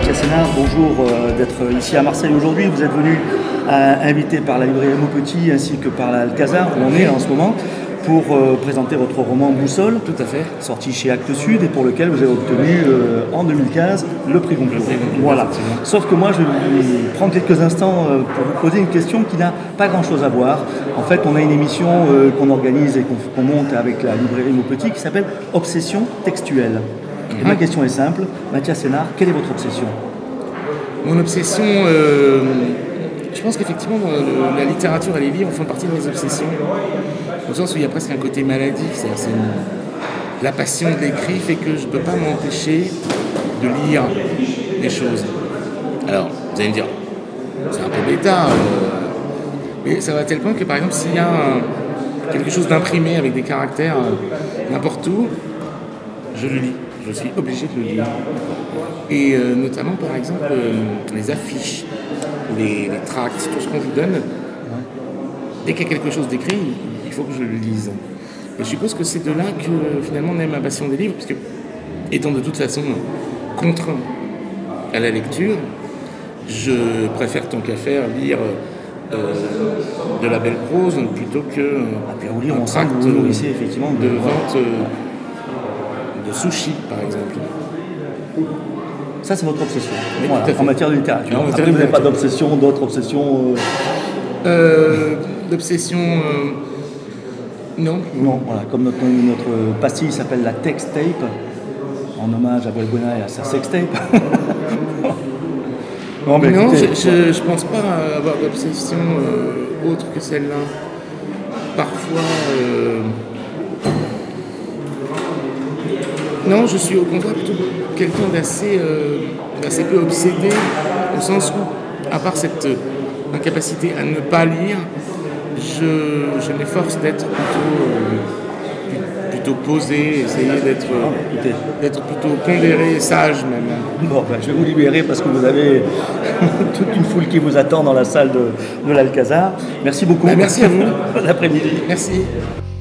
Mathias Sénard, bonjour d'être ici à Marseille aujourd'hui. Vous êtes venu invité par la librairie Maupetit ainsi que par l'Alcazar, où on est en ce moment, pour présenter votre roman Boussole. Tout à fait. Sorti chez Actes Sud et pour lequel vous avez obtenu en 2015 le prix Goncourt. Voilà. Sauf que moi, je vais vous prendre quelques instants pour vous poser une question qui n'a pas grand-chose à voir. En fait, on a une émission qu'on organise et qu'on monte avec la librairie Maupetit qui s'appelle Obsession textuelle. Et ma question est simple, Mathias Sénard, quelle est votre obsession? Mon obsession, je pense qu'effectivement la littérature et les livres font partie de mes obsessions, au sens où il y a presque un côté maladif, c'est la passion de l'écrit fait que je ne peux pas m'empêcher de lire des choses. Alors, vous allez me dire, c'est un peu bêta, mais ça va à tel point que par exemple s'il y a quelque chose d'imprimé avec des caractères n'importe où, je le lis. Je suis obligé de le lire. Et notamment, par exemple, les affiches, les tracts, tout ce qu'on vous donne, dès qu'il y a quelque chose d'écrit, il faut que je le lise. Et je suppose que c'est de là que finalement naît ma passion des livres, parce que, étant de toute façon contraint à la lecture, je préfère tant qu'à faire lire de la belle prose plutôt que vous lire un tract effectivement de vente de sushi, par exemple. Ça, c'est votre obsession, oui, voilà, en matière de littérature. Après, vous n'avez pas d'obsession, d'autres obsessions D'obsession, non. Non, voilà, comme notre pastille s'appelle la Textape, en hommage à Valbuena et à sa sextape. Non, je pense pas avoir d'obsession autre que celle-là. Parfois... Non, je suis au contraire plutôt quelqu'un d'assez peu obsédé, au sens où, à part cette incapacité à ne pas lire, je m'efforce d'être plutôt posé, essayer d'être plutôt pondéré et sage même. Bon, je vais vous libérer parce que vous avez toute une foule qui vous attend dans la salle de l'Alcazar. Merci beaucoup. Merci à vous. Bon après-midi. Merci.